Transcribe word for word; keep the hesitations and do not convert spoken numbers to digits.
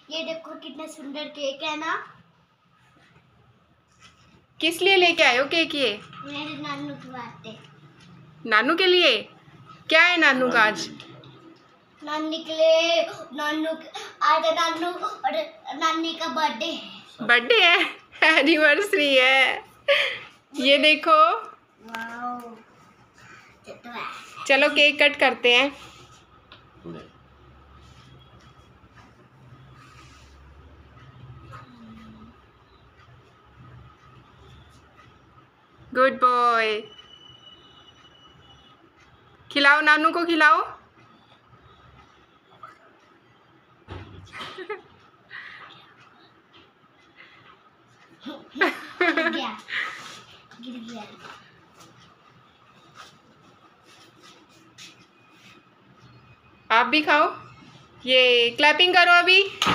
ये देखो कितना सुंदर केक है ना। किस लिए लेके आए हो केक ये? मेरे नानू के वास्ते। नानू के लिए? क्या है नानू का आज? नानी के लिए, नानू आज नानू और नानी का बर्थडे है। बर्थडे है, एनिवर्सरी है। ये देखो। वाओ। चलो केक कट करते हैं। Good boy. खिलाओ नानू को, खिलाओ। गिर गया, गिर गया। आप भी खाओ। ये क्लैपिंग करो अभी।